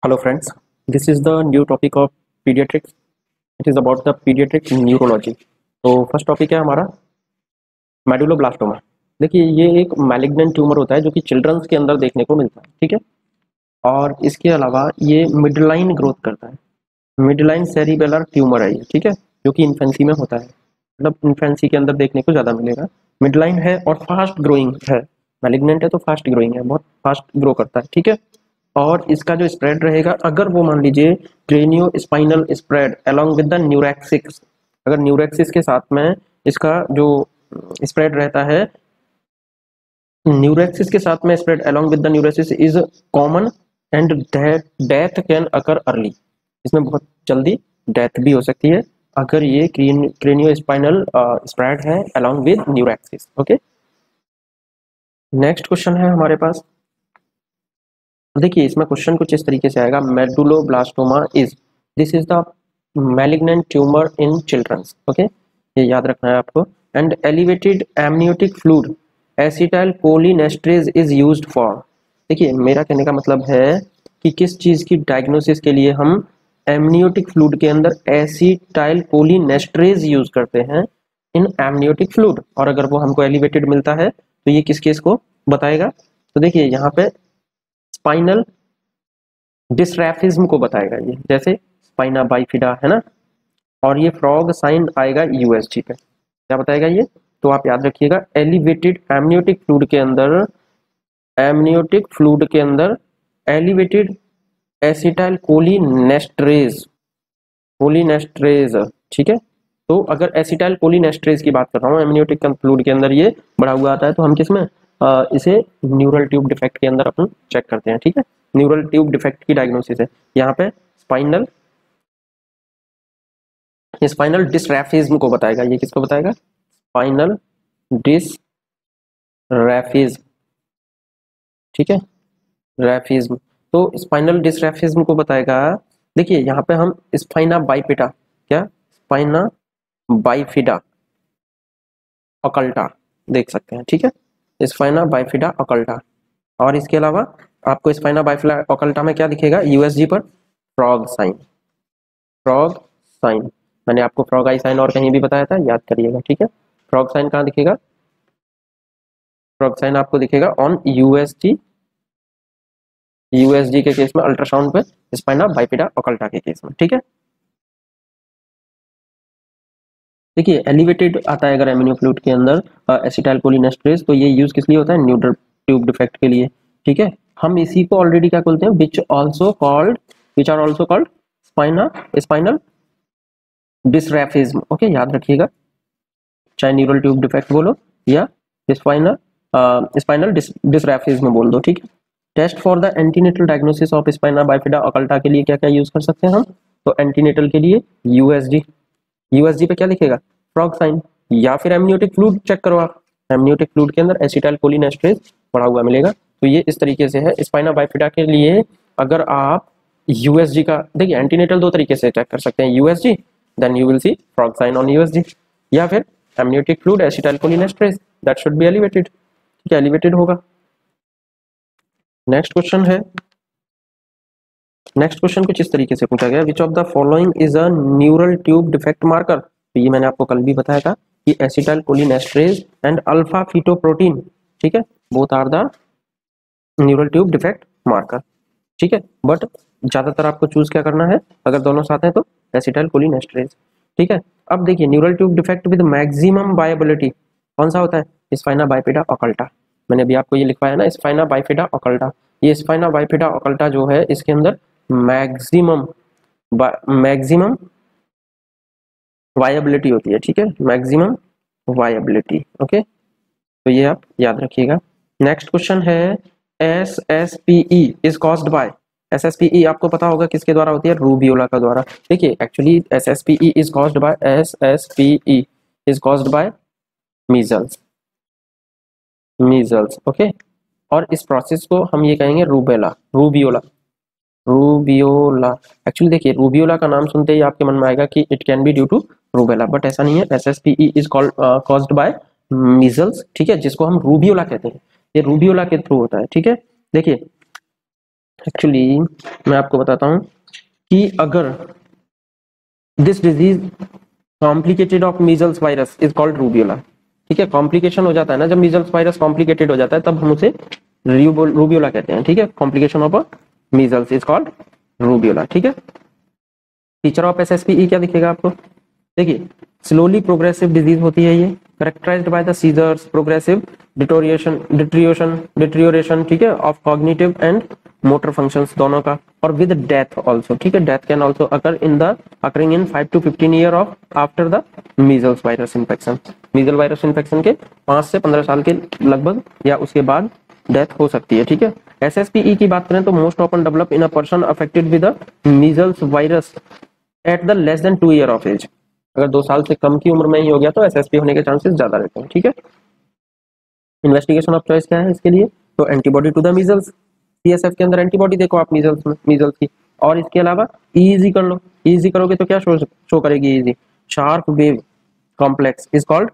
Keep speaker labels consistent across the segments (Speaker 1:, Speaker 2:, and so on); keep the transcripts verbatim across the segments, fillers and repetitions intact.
Speaker 1: Hello friends, this is the new topic of pediatrics. It is about the pediatric neurology. तो first topic है हमारा medulloblastoma. देखिए ये एक मैलिग्नेंट ट्यूमर होता है जो कि चिल्ड्रंस के अंदर देखने को मिलता है, ठीक है। और इसके अलावा ये मिडलाइन ग्रोथ करता है, मिडलाइन सेरिबेलर ट्यूमर है ये, ठीक है, जो कि इन्फेंसी में होता है, मतलब इन्फेंसी के अंदर देखने को ज़्यादा मिलेगा। मिडलाइन है और फास्ट ग्रोइंग है, मैलिग्नेंट है तो फास्ट ग्रोइंग है, बहुत फास्ट ग्रो करता है, ठीक है। और इसका जो स्प्रेड रहेगा, अगर वो मान लीजिए cranio spinal spread along with the neuraxis, अगर न्यूरैक्सिस के साथ में इसका जो स्प्रेड रहता है, न्यूरैक्सिस के साथ में spread along with the neuraxis is common and death can occur early, इसमें बहुत जल्दी डेथ भी हो सकती है अगर ये क्रेनियो स्पाइनल स्प्रेड है along with neuraxis. Okay, next question है हमारे पास। देखिए इसमें क्वेश्चन कुछ इस तरीके से आएगा, medulloblastoma is this is the malignant tumour in childrens. Okay, ये याद रखना है आपको। And elevated amniotic fluid acetyl cholinesterase is used for. देखिए मेरा कहने का मतलब है कि किस चीज़ की डायग्नोसिस के लिए हम एमनियोटिक फ्लूइड के अंदर एसिटाइल कोलिनेस्ट्रेज यूज करते हैं इन एमनियोटिक फ्लूइड, और अगर वो हमको एलिवेटेड मिलता है तो ये किस केस को बताएगा। तो देखिए यहाँ पे स्पाइनल डिस्ट्रैफिज्म को बताएगा ये, जैसे स्पाइना बाइफिडा है ना, और ये फ्रॉग साइन आएगा यूएसजी पे, क्या बताएगा ये। तो आप याद रखिएगा, एलिवेटेड एमनियोटिक फ्लूइड के अंदर एमनियोटिक फ्लूइड के अंदर एलिवेटेड एसिटाइल कोलिनेस्ट्रेज कोलिनेस्ट्रेज ठीक है। तो अगर एसिटाइल कोलिनेस्ट्रेज की बात कर रहा हूँ एमनियोटिक फ्लूइड के अंदर ये बढ़ा हुआ आता है, तो हम किसमें आ, इसे न्यूरल ट्यूब डिफेक्ट के अंदर अपन चेक करते हैं, ठीक है। न्यूरल ट्यूब डिफेक्ट की डायग्नोसिस है यहाँ पे स्पाइनल स्पाइनल डिस्ट्रैफिज्म को बताएगा, ये किसको बताएगा, स्पाइनल डिस्ट्रैफिज्म, ठीक है, रैफिज्म। तो स्पाइनल डिस्ट्रैफिज्म को बताएगा। देखिए यहाँ पे हम स्पाइना बाइफिडा, क्या स्पाइना बाइफिडा अकल्टा देख सकते हैं, ठीक है, स्पाइना बाइफिडा अकल्टा। और इसके अलावा आपको स्पाइना बाइफिडा अकल्टा में क्या दिखेगा, यूएसजी पर फ्रॉग साइन, फ्रॉग साइन, मैंने आपको फ्रॉग आई साइन और कहीं भी बताया था, याद करिएगा, ठीक है। फ्रॉग साइन कहाँ दिखेगा, फ्रॉग साइन आपको दिखेगा ऑन यूएसजी, यूएसजी के केस में अल्ट्रासाउंड पे स्पाइना बाइफिडा अकल्टा के केस में, ठीक है। देखिए एलिवेटेड आता है अगर एमिनो फ्लूइड के अंदर एसिटाइल कोलिनेस्ट्रेज, तो ये यूज किस लिए होता है, न्यूरल ट्यूब डिफेक्ट के लिए, ठीक है। हम इसी को ऑलरेडी क्या बोलते हैं, which also called which are also called spina spinal dysraphism. Okay, याद रखिएगा, चाहे न्यूरल ट्यूब डिफेक्ट बोलो या स्पाइनल स्पाइनल डिस्ट्रैफिज्म बोल दो, ठीक है। Test for the antenatal diagnosis of spina bifida occulta के लिए क्या क्या यूज कर सकते हैं हम, तो एंटीनेटल के लिए यूएसजी, यूएसजी पे क्या लिखेगा, फ्रॉग साइन, या फिर एमनियोटिक फ्लूइड चेक करो आप, एमनियोटिक फ्लूइड के अंदर एसिटाइल कोलिनेस्ट्रेज पड़ा हुआ मिलेगा। तो ये इस तरीके से है स्पाइना बाइफिडा के लिए। अगर आप यूएसजी का देखिए, एंटीनेटल दो तरीके से चेक कर सकते हैं, USG then you will see frog sign on USG, या फिर amniotic fluid acetyl cholinesterase that should be elevated, ठीक है, एलिवेटेड होगा। नेक्स्ट क्वेश्चन है, नेक्स्ट क्वेश्चन कुछ इस तरीके से पूछा गया, which of the following is a neural tube defect marker. तो ये मैंने आपको कल भी बताया था कि acetyl cholinesterase and alpha fetoprotein, ठीक है, both are the neural tube defect marker, ठीक है। बट ज्यादातर आपको चूज क्या करना है, अगर दोनों साथ हैं तो एसिटाइल कोलिनेस्ट्रेज, ठीक है। अब देखिए neural tube defect with maximum viability कौन सा होता है, स्पाइना बाइफिडा अकल्टा, मैंने अभी आपको ये लिखवाया ना, स्पाइना बाइफिडा अकल्टा। ये स्पाइना बाइफिडा अकल्टा जो है इसके अंदर मैक्सिमम मैक्सिमम वायबिलिटी होती है, ठीक है, मैक्सिमम वायबिलिटी। ओके, तो ये आप याद रखिएगा। नेक्स्ट क्वेश्चन है, S S P E is caused by, S S P E आपको पता होगा किसके द्वारा होती है, रूबियोला का द्वारा। देखिए actually S S P E is caused by S S P E is caused by measles, measles, okay. और इस प्रोसेस को हम ये कहेंगे रूबेला, रूबियोला, रूबियोला। एक्चुअली देखिए रूबियोला का नाम सुनते ही आपके मन में आएगा कि it can be due to rubella, but ऐसा नहीं है, S S P E is caused by measles, ठीक है, जिसको हम रूबियोला कहते हैं, ये रूबियोला के थ्रू होता है, ठीक है। देखिए एक्चुअली मैं आपको बताता हूँ कि अगर this disease complicated of measles virus is called rubeola, ठीक है, कॉम्प्लिकेशन हो जाता है ना जब मीजल्स वायरस कॉम्प्लिकेटेड हो जाता है तब हम उसे रूबियोला कहते हैं, ठीक है, complication of measles is called rubeola, ठीक है। फीचर ऑफ एसएसपीई क्या दिखेगा आपको, देखिए स्लोली प्रोग्रेसिव डिजीज होती है ये, characterized by the seizures, progressive deterioration deterioration deterioration, ठीक है, of cognitive and motor functions दोनों का, और विद डेथ आल्सो, ठीक है, death can also occur in the occurring in five to fifteen year of after the measles virus infection, measle virus infection के पांच से पंद्रह साल के लगभग या उसके बाद डेथ हो सकती है, ठीक है। एसएसपीई की बात करें तो most often develop in a person affected with the measles virus at the less than two year of age, अगर दो साल से कम की उम्र में ही हो गया तो एसएसपी होने के चांसेस ज्यादा रहते हैं, ठीक है। इन्वेस्टिगेशन ऑफ चॉइस क्या है इसके लिए, तो antibody to the measles, CSF के अंदर एंटीबॉडी देखो आप मीजल्स में, मीजल्स की, और इसके अलावा ईजी कर लो, ईजी करोगे तो क्या शो शो करेगी EEG, sharp wave complex is called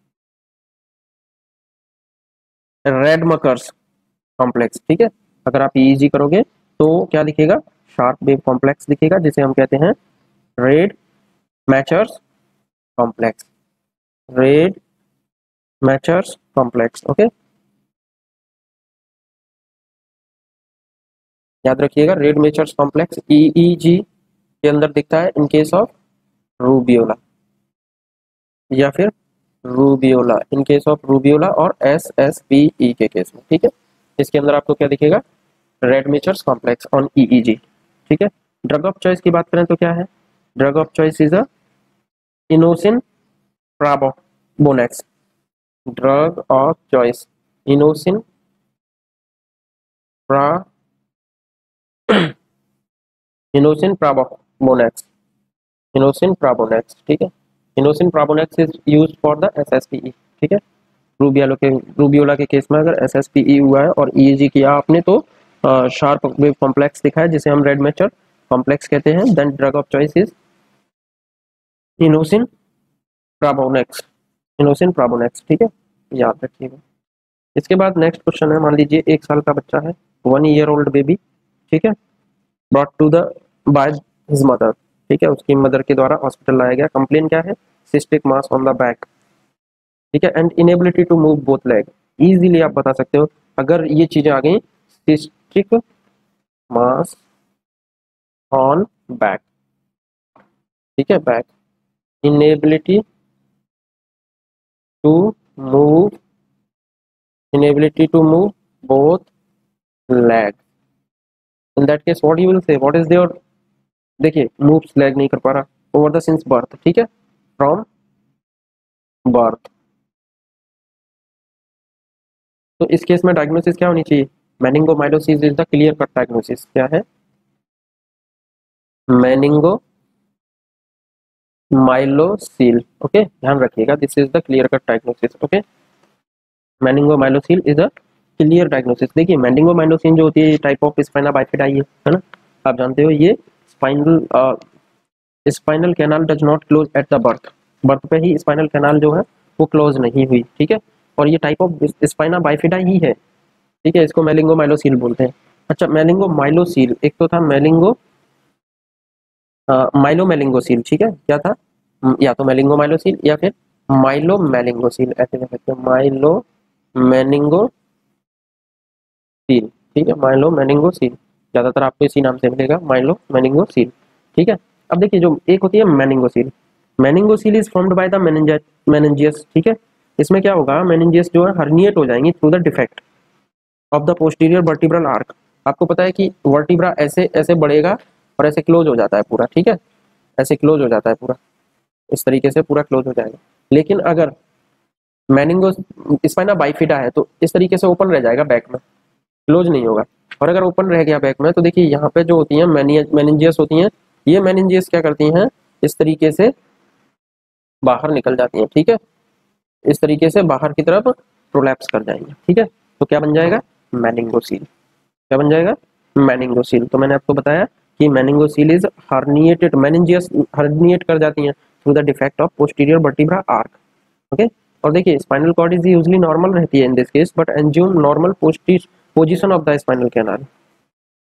Speaker 1: Rademecker complex, ठीक है, अगर आप ईजी करोगे तो क्या दिखेगा, शार्प वेव कॉम्प्लेक्स दिखेगा जिसे हम कहते हैं Rademecker complex, Rademecker complex, okay, याद रखिएगा रेड मैचर्स कॉम्प्लेक्स ईईजी के अंदर दिखता है इन केस ऑफ रूबियोला, या फिर rubeola in case of rubeola और एसएसपीई के केस में, ठीक है। इसके अंदर आपको क्या दिखेगा, Rademecker complex on EEG, ठीक है। ड्रग ऑफ चॉइस की बात करें तो क्या है, drug of choice is a inosine pranobex, drug of choice inosine pra inosine pranobex, inosine pranobex, ठीक है, inosine pranobex is used for the SSPE, ठीक है। रूबियोला के रूबियोला के केस में अगर एसएसपीई हुआ है और ईईजी किया आपने तो शार्प वेव कॉम्प्लेक्स दिखा है जिसे हम रेड मैचर कॉम्प्लेक्स कहते हैं, then drug of choice is inosine pranobex, inosine pranobex, ठीक है, याद रखिएगा। इसके बाद नेक्स्ट क्वेश्चन है, मान लीजिए एक साल का बच्चा है, वन ईयर ओल्ड बेबी, ठीक है, brought to the by his mother, ठीक है, उसकी मदर के द्वारा हॉस्पिटल लाया गया, कंप्लेन क्या है, cystic mass on the back, ठीक है, and inability to move both leg, easily आप बता सकते हो अगर ये चीजें आ गई, सिस्टिक मास ऑन बैक, ठीक है, back, inability to move, inability to move both leg, in that case what you will say, what is there, देखिए मूव्स लेग नहीं कर पा रहा ओवर द सिंस बर्थ, ठीक है, फ्रॉम बर्थ, तो इस केस में डायग्नोसिस क्या होनी चाहिए, meningomyelocele is the clear cut diagnosis, क्या है, मेनिंगो माइलोसील, ओके, ध्यान रखिएगा this is the clear cut diagnosis, okay, meningomyelocele is a clear diagnosis. देखिए मेनिंगोमाइलोसिन जो होती है ये टाइप ऑफ स्पाइना बाइफिडा है है ना, आप जानते हो ये spinal spinal canal does not close at the birth, birth पे ही स्पाइनल कैनाल जो है वो क्लोज नहीं हुई, ठीक है, और ये टाइप ऑफ स्पाइना बाइफिडा ही है, ठीक है, इसको मेनिंगोमाइलोसील बोलते हैं। अच्छा मेनिंगोमाइलोसील, एक तो था मेलिंगो माइलो मेलिंगोसील, ठीक है, क्या था, या तो मेलिंगोमाइलोसील या फिर माइलो मेलिंगोसील, ऐसे कह सकते हैं माइलो मेनिंगोसील, ठीक है, माइलो मेनिंगोसील, ज्यादातर आपको इसी नाम से मिलेगा माइलो मेनिंगोसील, ठीक है। अब देखिए जो एक होती है meningocele, meningocele is formed by the meninges, ठीक है, इसमें क्या होगा, मेनिंजियस जो है हर्निएट हो जाएंगी through the defect of the posterior vertebral arch, आपको पता है कि वर्टिब्रा ऐसे ऐसे बढ़ेगा और ऐसे क्लोज हो जाता है पूरा, ठीक है, ऐसे क्लोज हो जाता है पूरा, इस तरीके से पूरा क्लोज हो जाएगा, लेकिन अगर मेनिंगो स्पाइना बाइफिडा है तो इस तरीके से ओपन रह जाएगा बैक में, क्लोज नहीं होगा, और अगर ओपन रह गया बैक में तो देखिए यहाँ पे जो होती हैं मेनिंजियस होती हैं, ये मेनिंजियस क्या करती हैं, इस तरीके से बाहर निकल जाती हैं, ठीक है, इस तरीके से बाहर की तरफ प्रोलैप्स कर जाएंगे, ठीक है, तो क्या बन जाएगा, मेनिंगोसील, क्या बन जाएगा, मेनिंगोसील। तो मैंने आपको बताया कि meningocele is herniated, meninges herniate कर जाती हैं through the defect of posterior vertebra arch, okay, और देखिए spinal cord is usually normal रहती है in this case, but assume normal posterior position of the spinal canal,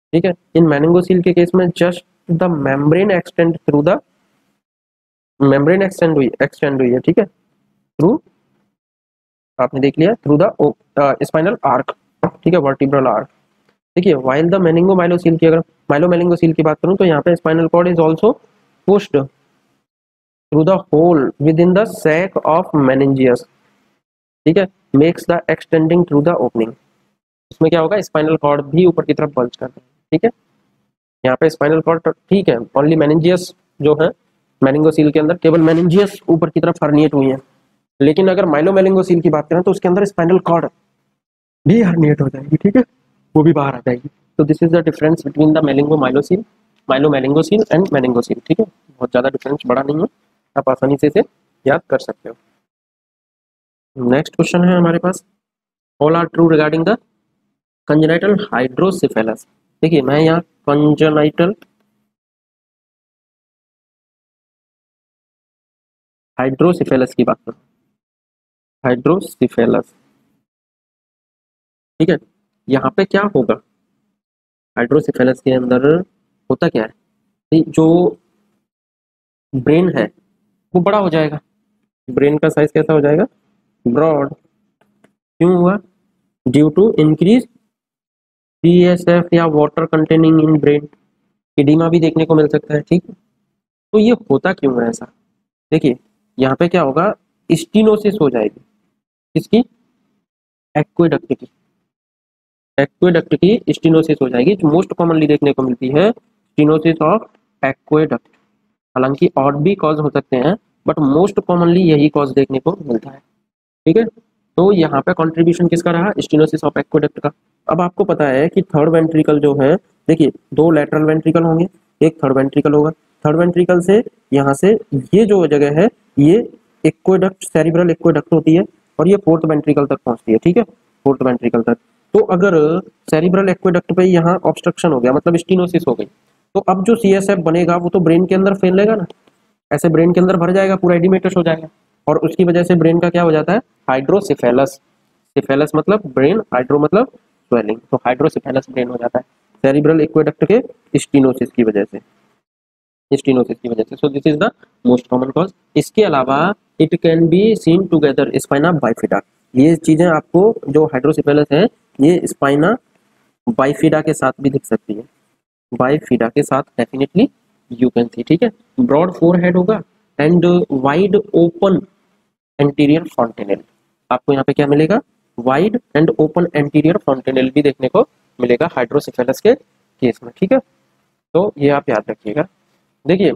Speaker 1: ठीक है। इन मेनिंगोसील के केस में just the membrane extend through the membrane extend हुई extend हुई है, ठीक है, थ्रू, आपने देख लिया, थ्रू द स्पाइनल आर्क, ठीक है, वर्टिब्रल आर्क। देखिए वाइल द मेनिंगोमाइलोसील की अगर माइलोमेनिंगोसील की बात करूं तो यहाँ पे spinal cord is also pushed through the hole within the sac of meninges, ठीक है, makes the extending through the opening. इसमें क्या होगा, स्पाइनल कॉर्ड भी ऊपर की तरफ बल्ज करता है, ठीक है। यहाँ पे स्पाइनल कॉर्ड ठीक है, ओनली मेनिंजियस जो है मेनिंगोसील के अंदर केवल मेनिंजियस ऊपर की तरफ हर्निएट हुई है, लेकिन अगर माइलोमेनिंगोसील की बात करें तो उसके अंदर स्पाइनल कॉर्ड भी हर्निएट हो जाएगी, ठीक है, वो भी बाहर आ जाएगी। तो this is the difference between the meningomyelocele myelomeningocele and meningocele, ठीक है, बहुत ज़्यादा डिफरेंस बड़ा नहीं है, आप आसानी से इसे याद कर सकते हो। नेक्स्ट क्वेश्चन है हमारे पास, all are true regarding the congenital hydrocephalus. देखिए मैं यहाँ कंजेनाइटल हाइड्रोसिफेलस की बात करूँ, हाइड्रोसिफेलस, ठीक है, यहाँ पे क्या होगा, हाइड्रोसिफेलस के अंदर होता क्या है, जो ब्रेन है वो बड़ा हो जाएगा, ब्रेन का साइज कैसा हो जाएगा, ब्रॉड। क्यों हुआ, ड्यू टू इंक्रीज सीएसएफ या water containing in brain, oedema भी देखने को मिल सकता है, ठीक है। तो ये होता क्यों है ऐसा, देखिए यहाँ पे क्या होगा, स्टीनोसिस हो जाएगी, किसकी, एक्वेडक्ट की, एक्वेडक्ट की स्टीनोसिस हो जाएगी, जो मोस्ट कॉमनली देखने को मिलती है स्टीनोसिस ऑफ एक्वेडक्ट। हालांकि और भी कॉज हो सकते हैं बट मोस्ट कॉमनली यही कॉज देखने को मिलता है, ठीक है। तो यहाँ पे कंट्रीब्यूशन किसका रहा, स्टीनोसिस ऑफ एक्वेडक्ट का। अब आपको पता है कि थर्ड वेंट्रिकल जो है, देखिए दो लेटरल वेंट्रिकल होंगे, एक थर्ड वेंट्रिकल होगा, थर्ड वेंट्रिकल से यहाँ से ये जो जगह है ये एक्वेडक्ट, सेरिब्रल एक्वेडक्ट होती है और ये फोर्थ वेंट्रिकल तक पहुंचती है, ठीक है, फोर्थ वेंट्रिकल तक। तो अगर सेरिब्रल एक्वेडक्ट पे यहाँ ऑब्स्ट्रक्शन हो गया, मतलब स्टीनोसिस हो गई, तो अब जो सीएसएफ बनेगा वो तो ब्रेन के अंदर फैलेगा ना, ऐसे ब्रेन के अंदर भर जाएगा, पूरा एडिमेटस हो जाएगा, और उसकी वजह से ब्रेन का क्या हो जाता है, हाइड्रोसिफेलस। सिफेलस मतलब ब्रेन, हाइड्रो मतलब स्वेलिंग, तो हाइड्रोसिफेलस ब्रेन हो जाता है सेरिब्रल एक्वेडक्ट के स्टीनोसिस की वजह से, स्टीनोसिस की वजह से। So this is the most common cause. इसके अलावा it can be seen together spina bifida, ये चीजें आपको जो हाइड्रोसिफेलस है ये स्पाइना बाइफिडा के साथ भी दिख सकती है, बाइफिडा के साथ डेफिनेटली यू कैन सी, ठीक है। ब्रॉड फोर हेड होगा and wide open anterior fontanelle, आपको यहाँ पे क्या मिलेगा, wide and open anterior fontanelle भी देखने को मिलेगा हाइड्रोसिफेलस के केस में, ठीक है। तो ये आप याद रखिएगा। देखिए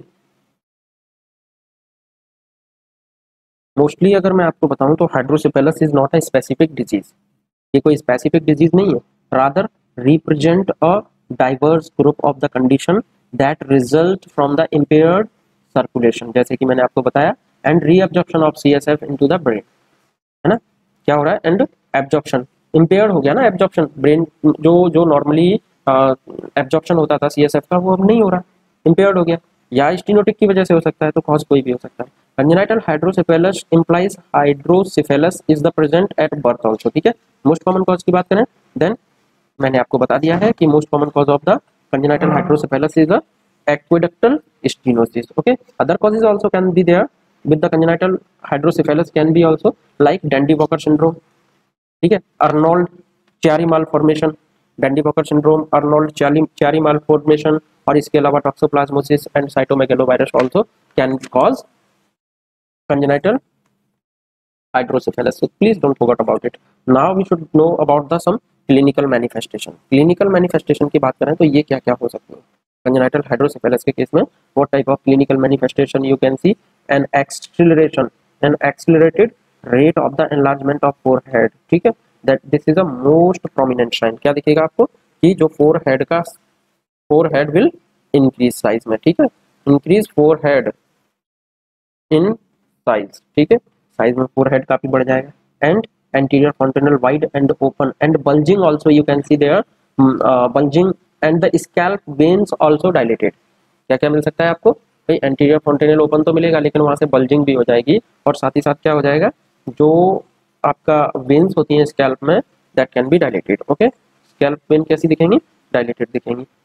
Speaker 1: मोस्टली अगर मैं आपको बताऊं तो hydrocephalus is not a specific disease, ये कोई स्पेसिफिक डिजीज नहीं है, rather represent a diverse group of the condition that result from the impaired circulation, जैसे कि मैंने आपको बताया, and reabsorption of CSF into the brain, है ना, क्या हो रहा है, एंड एब्जॉर्प्शन, इम्पेयर्ड हो गया ना एब्जॉर्प्शन, ब्रेन जो जो नॉर्मली एब्जॉर्प्शन होता था सीएसएफ का वो अब नहीं हो रहा, इम्पेयर्ड हो गया, या स्टीनोटिक की वजह से हो सकता है, तो कॉज कोई भी हो सकता है। Congenital hydrocephalus implies hydrocephalus is the present at birth also, ठीक है। मोस्ट कॉमन कॉज की बात करें देन मैंने आपको बता दिया है कि most common cause of the congenital hydrocephalus is the aqueductal stenosis, okay. Other causes also can be there with the congenital hydrocephalus, can be also like Dandy-Walker syndrome, ठीक है, Arnold Chiari malformation, Dandy-Walker syndrome, Arnold Chiari malformation, और इसके अलावा toxoplasmosis and cytomegalovirus also can cause congenital hydrocephalus, so please don't forget about it. Now we should know about the some clinical manifestation. clinical manifestation की बात करें तो ये क्या क्या हो सकते हैं congenital hydrocephalus के केस में, what type of clinical manifestation you can see, an acceleration, an accelerated rate of the enlargement of forehead, ठीक है, that this is a most prominent sign, क्या दिखेगा आपको कि जो forehead का forehead will increase size में, ठीक है, increase forehead in size, ठीक है, साइज में forehead काफी बढ़ जाएगा, and anterior fontanel wide and open and bulging also you can see there, uh, bulging and the scalp veins also dilated, क्या क्या मिल सकता है आपको भाई, एंटीरियर फॉन्टेनल ओपन तो मिलेगा लेकिन वहां से बल्जिंग भी हो जाएगी, और साथ ही साथ क्या हो जाएगा, जो आपका वेन्स होती हैं स्कैल्प में that can be dilated, okay. Scalp vein कैसी दिखेंगी, डायलेटेड दिखेंगी।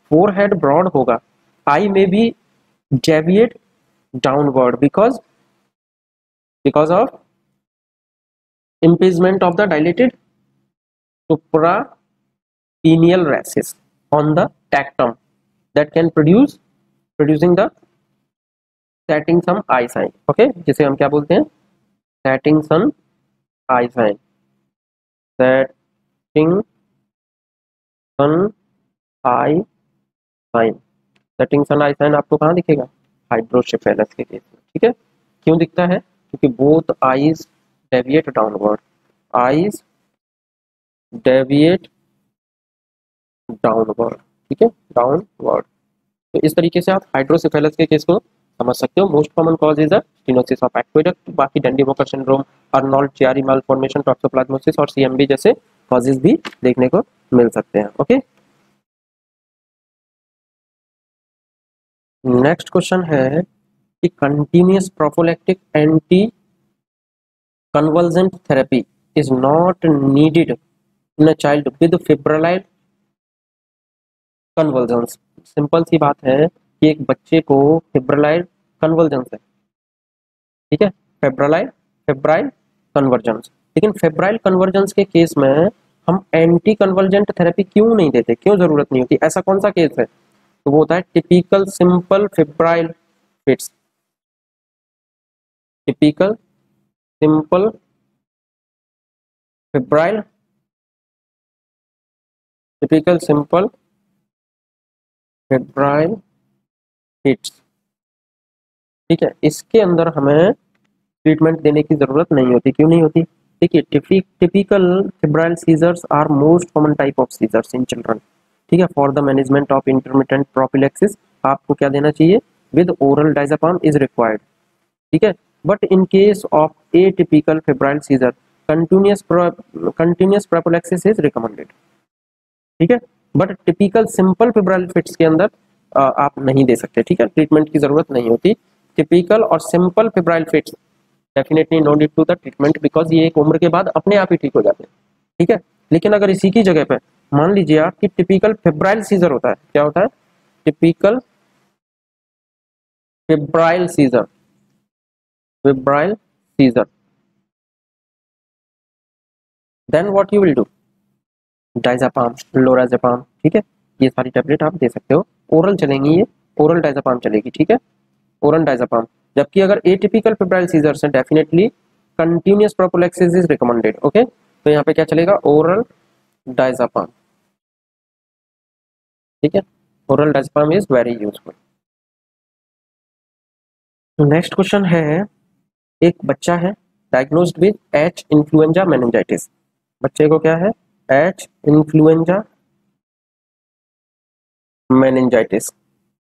Speaker 1: फोरहेड ब्रॉड होगा, आई में भी deviate downward because because of impingement of the dilated suprapineal rashes on the tectum that can produce producing the setting sun eye sign. okay, जिसे हम क्या बोलते हैं, setting sun eye sign. setting sun eye sign setting sun eye sign आपको कहाँ दिखेगा, hydrocephalus के case में. ठीक है, क्यों दिखता है, क्योंकि both eyes deviate downward, eyes deviate downward. ठीक है, डाउनवर्ड. तो इस तरीके से आप हाइड्रोसेफेलस के केस को समझ सकते हो. Most common cause is the stenosis of aqueduct. बाकी Dandy Walker syndrome, Arnold Chiari malformation, toxoplasmosis और सीएमबी जैसे कॉजेज भी देखने को मिल सकते हैं. ओके, नेक्स्ट क्वेश्चन है कि continuous prophylactic anti convulsant therapy is not needed in a child with febrile convulsions. Simple सी बात है कि एक बच्चे को फिब्रिलाइल कन्वल्जन्स है. ठीक है, फेब्रिलाइल फेब्राइल कन्वर्जेंस. लेकिन फेब्राइल कन्वर्जेंस के केस में हम एंटी कन्वर्जेंट थेरेपी क्यों नहीं देते, क्यों जरूरत नहीं होती, ऐसा कौन सा केस है, तो वो होता है typical simple febrile fits. Typical simple febrile typical simple febrile fits. ठीक है, इसके अंदर हमें ट्रीटमेंट देने की जरूरत नहीं होती. क्यों नहीं होती, देखिए typical febrile seizures are most common type of seizures in children. ठीक है, for the management of intermittent prophylaxis आपको क्या देना चाहिए, with oral diazepam is required. ठीक है, but in case of atypical febrile seizure continuous continuous prophylaxis is recommended. ठीक है, but typical simple febrile fits के अंदर आ, आप नहीं दे सकते. ठीक है, ट्रीटमेंट की जरूरत नहीं होती. टिपिकल और simple febrile fits definitely no need to the treatment because ये एक उम्र के बाद अपने आप ही ठीक हो जाते हैं. ठीक है, लेकिन अगर इसी की जगह पे मान लीजिए आप कि टिपिकल फेब्राइल सीजर होता है, क्या होता है, typical febrile seizure febrile seizure then what you will do, diazepam, lorazepam. ठीक है, ये सारी टैबलेट आप दे सकते हो. ओरल चलेंगी, ये ओरल डायज़ेपाम चलेगी. ठीक है, ओरल डायज़ेपाम. जबकि अगर एटिपिकल फेब्राइल सीजर्स हैं definitely continuous prophylaxis is recommended. Okay, तो यहाँ पे क्या चलेगा, ओरल डायज़ेपाम. ठीक है, oral diazepam is very useful. Next question है, एक बच्चा है diagnosed with H influenza meningitis. बच्चे को क्या है, एच इन्फ्लुएंजा मेनिंजाइटिस.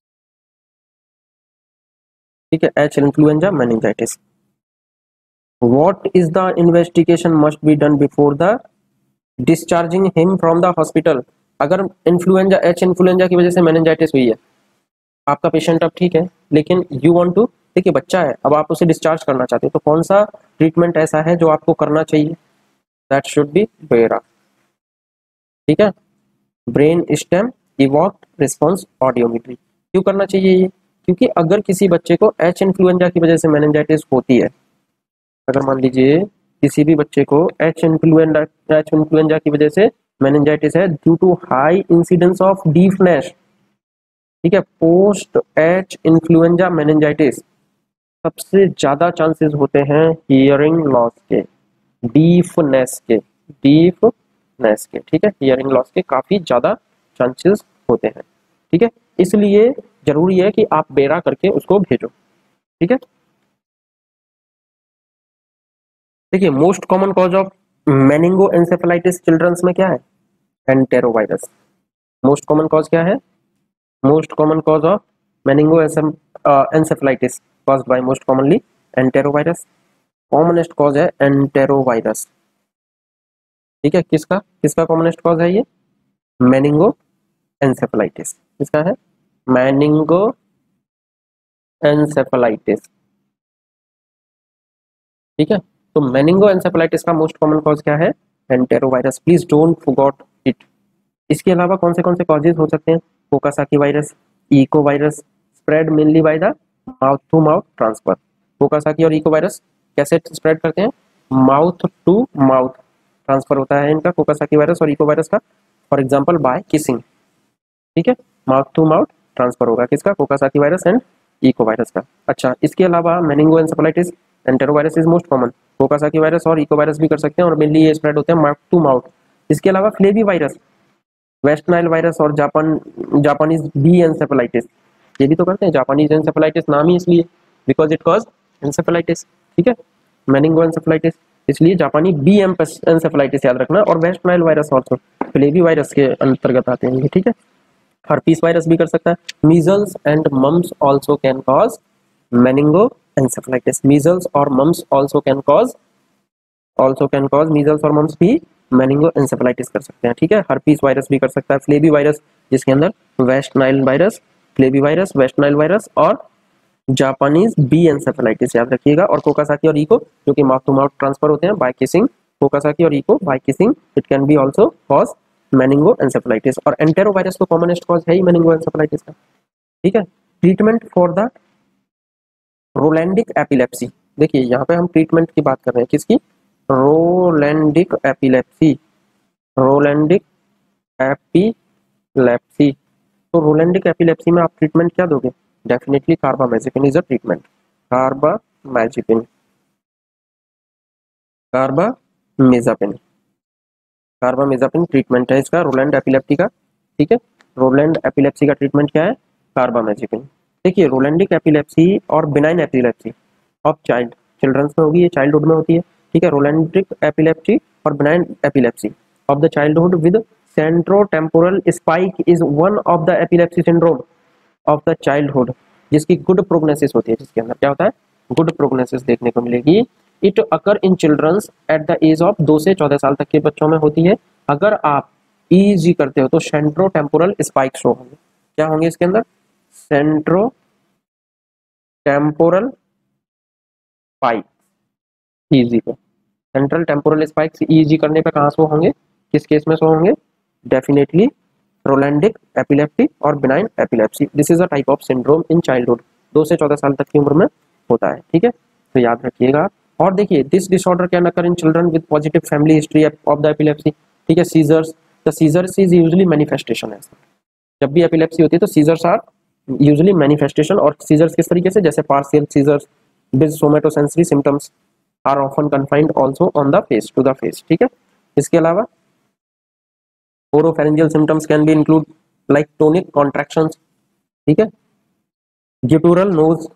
Speaker 1: ठीक है, H influenza meningitis. What is the investigation must be done before the discharging him from the hospital. अगर इन्फ्लुएंजा एच इन्फ्लुएंजा की वजह से मेनिंजाइटिस हुई है, आपका पेशेंट अब ठीक है, लेकिन यू वांट टू, देखिए बच्चा है, अब आप उसे डिस्चार्ज करना चाहते हो, तो कौन सा ट्रीटमेंट ऐसा है जो आपको करना चाहिए, दैट शुड बी बेरा. ठीक है, brain stem evoked response audiometry. क्यों करना चाहिए ये, क्योंकि अगर किसी बच्चे को एच इन्फ्लुएंजा की वजह से मेनिंजाइटिस होती है, अगर मान लीजिए किसी भी बच्चे को एच इन्फ्लुएंजा एच इन्फ्लुएंजा की वजह से मेनिंजाइटिस है due to high incidence of deafness. ठीक है, पोस्ट एच इन्फ्लुएंजा मेनिंजाइटिस सबसे ज्यादा चांसेस होते हैं हियरिंग लॉस के, डीफनेस के, डीफनेस के. ठीक है, हियरिंग लॉस के काफी ज्यादा चांसेस होते हैं. ठीक है, इसलिए जरूरी है कि आप बेरा करके उसको भेजो. ठीक है, देखिए most common cause of meningo encephalitis childrens में क्या है, एंटेरोवायरस. मोस्ट कॉमन कॉज क्या है, most common cause of meningo encephalitis caused by most commonly enterovirus. Commonest cause है एंटेरोवायरस. ठीक है, किसका किसका कॉमनेस्ट कॉज है ये, मेनिंगो एंसेफेलाइटिस. किसका है, मेनिंगो एंसेफेलाइटिस. ठीक है, तो मेनिंगो एंसेफेलाइटिस का मोस्ट कॉमन कॉज क्या है, enterovirus. Please don't forget it. इसके अलावा कौन से कौन से कॉजेज हो सकते हैं, Coxsackie virus, echo virus spread mainly by the mouth to mouth transfer. Coxsackie और इको वायरस कैसे स्प्रेड करते हैं? माउथ टू माउथ ट्रांसफर होता है इनका, कोकासाकी वायरस और इको वायरस का। फॉर एग्जांपल बाय किसिंग, ठीक है, माउथ टू माउथ ट्रांसफर होगा किसका? Coxsackie virus and echo virus का। अच्छा, इसके अलावा meningoencephalitis enterovirus is most common. Coxsackie virus और इको वायरस भी कर सकते हैं और मेनली ये स्प्रेड होते हैं माउथ टू माउथ। इसके अलावा flavi virus, West Nile virus और जापान जापानीज बी एंसेफलाइटिस, ये भी तो करते हैं। जापानीज एंसेफलाइटिस नाम ही इसलिए बिकॉज इट कॉज एंसेफलाइटिस, ठीक है, मेनिंगोएन्सेफलाइटिस, इसलिए जापानी बी एंसेफलाइटिस याद रखना। और वेस्ट नाइल वायरस और फ्लेवी वायरस के अंतर्गत आते हैं, ठीक है। हर्पीस वायरस भी कर सकता है। Measles and mumps also can cause meningoencephalitis. Measles और mumps also can cause also can cause measles और मम्स भी मेनिंगोएन्सेफलाइटिस कर सकते हैं, ठीक है। हर्पीस वायरस भी कर सकता है। फ्लेवी वायरस जिसके अंदर West Nile virus, flavi virus, West Nile virus और जापानीज बी एंसेफलाइटिस याद रखिएगा। और कोकासाकी और इको जो कि माउथ टू माउथ ट्रांसफर होते हैं बाय किसिंग, कोकासाकी और echo by kissing, it can be also cause meningoencephalitis. और एंटेरोवायरस तो कॉमनेस्ट कॉज है ही मेनिंगोएन्सेफलाइटिस का, ठीक है। Treatment for the Rolandic epilepsy, देखिए यहाँ पे हम ट्रीटमेंट की बात कर रहे हैं किसकी? Rolandic epilepsy, Rolandic epilepsy. तो रोलैंडिक एपिलेप्सी में आप ट्रीटमेंट क्या दोगे? Definitely carbamazepine is a treatment. Carbamazepine, carbamazepine, carbamazepine treatment है इसका रोलैंड एपिलेप्सी का, ठीक है। रोलैंड एपिलेप्सी का ट्रीटमेंट क्या है? कार्बामेजिपिन। देखिए रोलैंडिक एपिलेप्सी और benign epilepsy of child, childrens में होगी, ये चाइल्डहुड में होती है, ठीक है। रोलैंडिक एपिलेप्सी और benign epilepsy of the childhood with centrotemporal spike is one of the epilepsy syndrome of the childhood, जिसकी गुड प्रोग्नोसिस होती है, जिसके अंदर क्या होता है? गुड प्रोग्नोसिस देखने को मिलेगी। It occur in childrens at the age of दो से चौदह साल तक के बच्चों में होती है। अगर आप ईजी करते हो तो सेंट्रोटेम्पोरल स्पाइक शो होंगे। क्या होंगे इसके अंदर? सेंट्रो टेम्पोरल स्पाइक, ईजी पे सेंट्रल टेम्पोरल स्पाइक्स ईजी करने पे कहाँ शो होंगे? किस केस में शो होंगे? डेफिनेटली रोलैंडिक एपिलेप्सी और benign epilepsy. This is a type of syndrome in childhood, दो से चौदह साल तक की उम्र में होता है, ठीक है, तो याद रखिएगा। और देखिए this disorder can occur in children with positive family history of the epilepsy, ठीक है। Seizures, the seizures is usually manifestation है, जब भी एपिलेप्सी होती है तो सीजर्स आर यूजुअली मैनिफेस्टेशन। और सीजर्स किस तरीके से? जैसे partial seizures with somatosensory symptoms are often confined also on the face, to the face, ठीक है। इसके अलावा oropharyngeal symptoms can be include like tonic contractions, ठीक है, गिटूरल नोज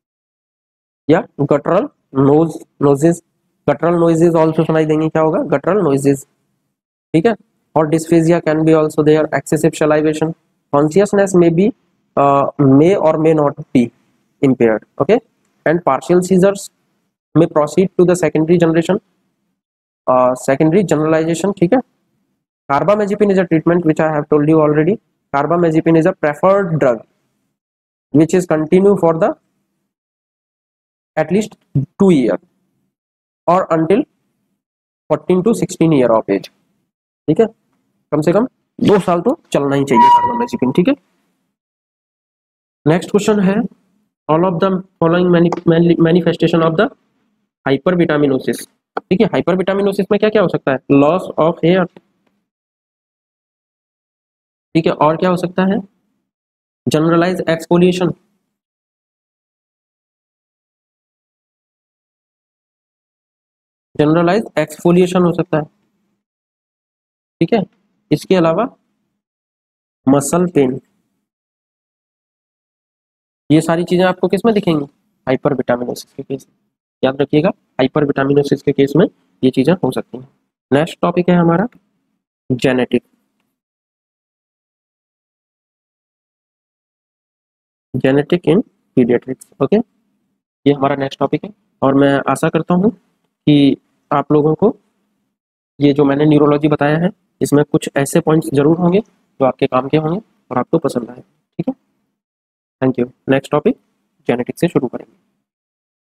Speaker 1: या guttural nose noses, guttural noises also सुनाई देंगे, क्या होगा? गटरल नोइजेस, ठीक है। और dysphagia can be also there, excessive salivation, consciousness में बी मे और may not be impaired, okay, and partial seizures may proceed to the secondary generation, uh, secondary generalization, ठीक है। Carbamazepine is a treatment which I have told you already. Carbamazepine is a preferred drug which is continue for the at least two year or until fourteen to sixteen year of age, ठीक है, कम से कम दो साल तो चलना ही चाहिए carbamazepine, ठीक है। Next question is all of the following manifestation of the hypervitaminosis, ठीक है। हाइपरविटामिनोसिस में क्या क्या हो सकता है? लॉस ऑफ हेयर, ठीक है, और क्या हो सकता है? जनरलाइज एक्सफोलिएशन, जनरलाइज एक्सफोलिएशन हो सकता है, ठीक है। इसके अलावा मसल पेन, ये सारी चीजें आपको किस में दिखेंगी? हाइपरविटामिनोसिस के केस, याद रखिएगा, हाइपरविटामिनोसिस के केस में ये चीजें हो सकती हैं। नेक्स्ट टॉपिक है हमारा genetic, genetic in paediatrics, okay, ये हमारा नेक्स्ट टॉपिक है। और मैं आशा करता हूँ कि आप लोगों को ये जो मैंने न्यूरोलॉजी बताया है इसमें कुछ ऐसे पॉइंट्स जरूर होंगे जो आपके काम के होंगे और आपको पसंद आए, ठीक है। Thank you. Next topic genetics से शुरू करेंगे।